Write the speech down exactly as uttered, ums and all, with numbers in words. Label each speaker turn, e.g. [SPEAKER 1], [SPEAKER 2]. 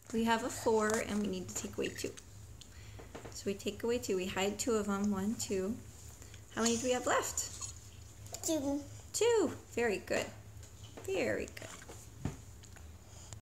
[SPEAKER 1] We have a four and we need to take away two. So we take away two. We hide two of them. One, two. How many do we have left?
[SPEAKER 2] Two.
[SPEAKER 1] Two. Very good. Very good.